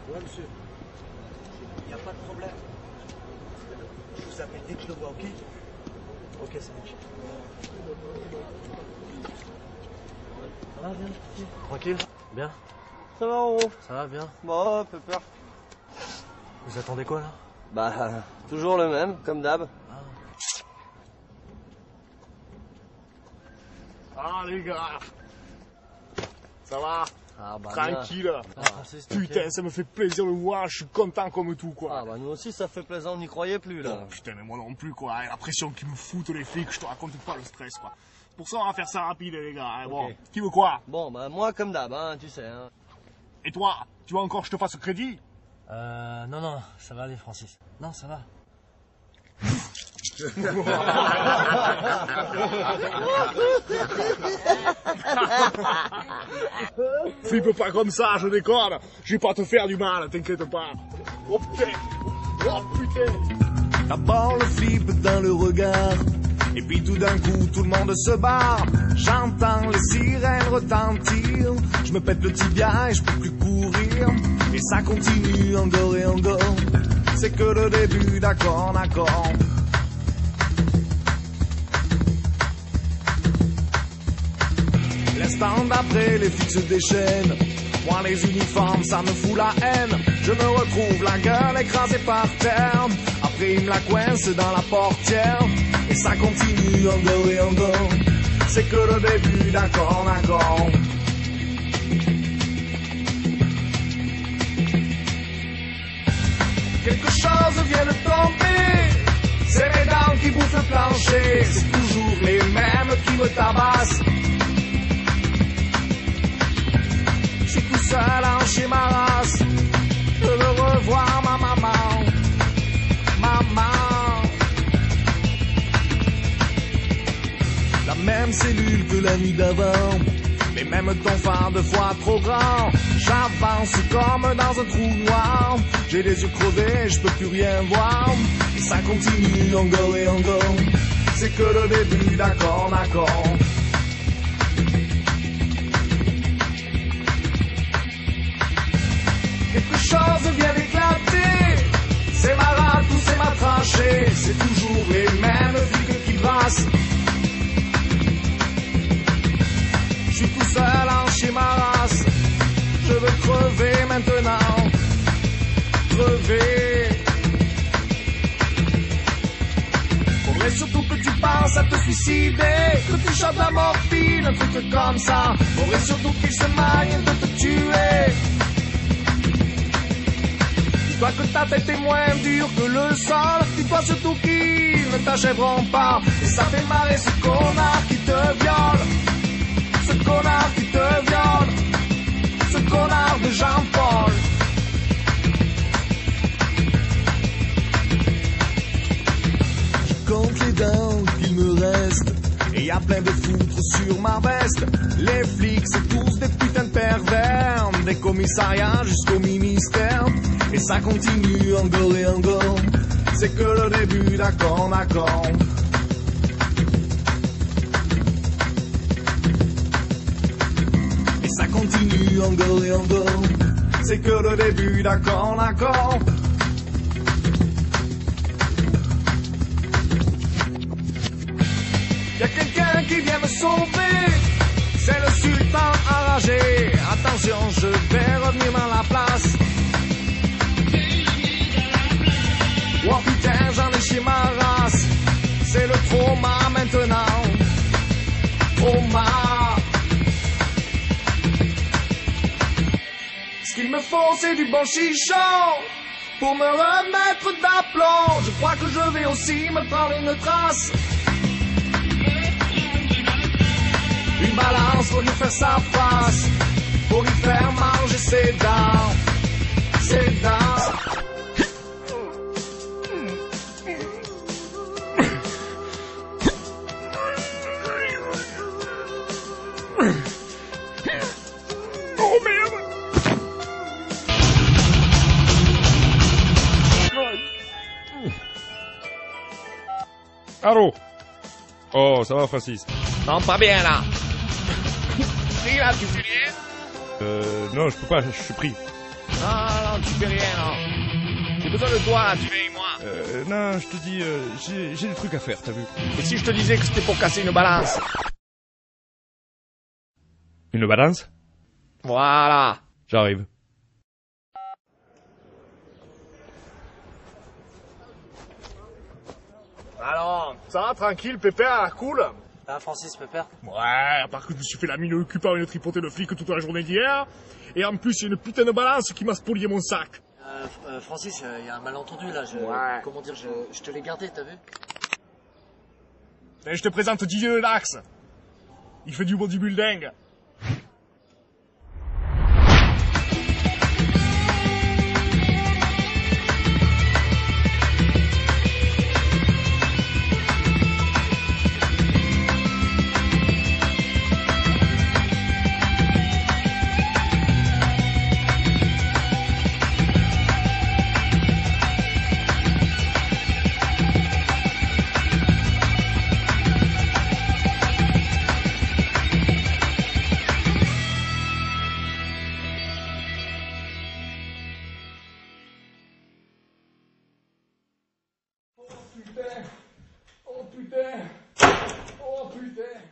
Ouais, monsieur. Il n'y a pas de problème. Je vous appelle dès que je le vois, ok? Ok, ça marche. Ça va, bien? Tranquille? Bien? Ça va, en gros? Ça va, bien? Bon, un peu peur. Vous attendez quoi, là? Bah, toujours le même, comme d'hab. Ah, les gars. Ça va? Ah, bah, Tranquille. Francis, Putain, ça me fait plaisir de le voir, je suis content comme tout, quoi. Ah, bah, nous aussi, ça fait plaisir, on n'y croyait plus, là. Oh, putain, mais moi non plus, quoi. Et la pression qu'ils me foutent, les flics, je te raconte pas le stress, quoi. C'est pour ça, on va faire ça rapide, les gars. Hein. Bon, Ok. qui veut quoi? Bon, bah, moi, comme d'hab, hein, tu sais, hein. Et toi, tu veux encore que je te fasse crédit? Non, ça va aller, Francis. Non, ça va. Flippe pas comme ça, je déconne. Je vais pas te faire du mal, t'inquiète pas. Oh putain. Oh putain. D'abord le flip dans le regard, et puis tout d'un coup tout le monde se barre. J'entends les sirènes retentir, je me pète le tibia et je peux plus courir. Et ça continue encore et encore, c'est que le début, d'accord, d'accord. L'instant d'après, les flics se déchaînent. Moi les uniformes, ça me fout la haine. Je me retrouve la gueule écrasée par terre. Après il me la coince dans la portière. Et ça continue encore et encore. C'est que le début, d'accord, d'accord. Quelque chose vient de tomber. C'est mes dents qui bouffent le plancher. C'est toujours les mêmes qui me tabassent. Je suis tout seul en chez ma race. Je veux revoir ma maman. Maman. La même cellule que la nuit d'avant. Les mêmes tons phares 2 fois trop grands. J'avance comme dans un trou noir. J'ai les yeux crevés, je peux plus rien voir. Et ça continue encore et encore. C'est que le début, d'accord, d'accord. Quelque chose vient d'éclater. C'est ma rate ou c'est ma tranchée. C'est toujours les mêmes flics qui brassent. Je suis tout seul en chez ma race. Je veux crever maintenant. Crever. Faudrait surtout que tu penses à te suicider. Que tu chopes la morphine, un truc comme ça. Faudrait surtout qu'il se magne de te tuer. Dis-toi que ta tête est moins dure que le sol. Dis-toi surtout qu'ils ne t'achèveront pas. Et ça fait marrer ce connard qui te viole. Ce connard qui te viole. Ce connard de Jean-Paul. Je compte les dents qu'il me reste. Et y a plein de foutres sur ma veste. Les flics c'est tous des putains de pervers. Des commissariats jusqu'au ministère. Et ça continue encore et encore. C'est que le début, d'accord, d'accord. Et ça continue encore et encore. C'est que le début, d'accord, d'accord. Y'a quelqu'un qui vient me sauver. C'est le sultan enragé. Attention, je vais revenir dans la place. Oh putain, j'en ai chez ma race. C'est le trauma maintenant. Trauma. Ce qu'il me faut, c'est du bon chichon pour me remettre d'aplomb. Je crois que je vais aussi me prendre une trace. Une balance pour lui faire sa face. Pour lui faire manger ses dents. Ses dents. Oh merde. Allô? Oh, ça va, Francis? Non, pas bien là. Et là, tu fais rien? Non, je peux pas, je suis pris. Non, tu fais rien, non. J'ai besoin de toi, là, tu viens avec moi. Non, je te dis, j'ai des trucs à faire, t'as vu? Et si je te disais que c'était pour casser une balance? Une balance? Voilà. J'arrive. Alors, ça va, tranquille, pépère, la cool? Ah, Francis, pépère. Ouais, à part que je me suis fait la mine occupant une tripotée de flics toute la journée d'hier. Et en plus, il y a une putain de balance qui m'a spolié mon sac. Francis, il y a un malentendu là. Ouais. Comment dire, je te l'ai gardé, t'as vu? Et je te présente Didier le Dax. Il fait du bodybuilding. Oh putain! Oh putain! Oh putain!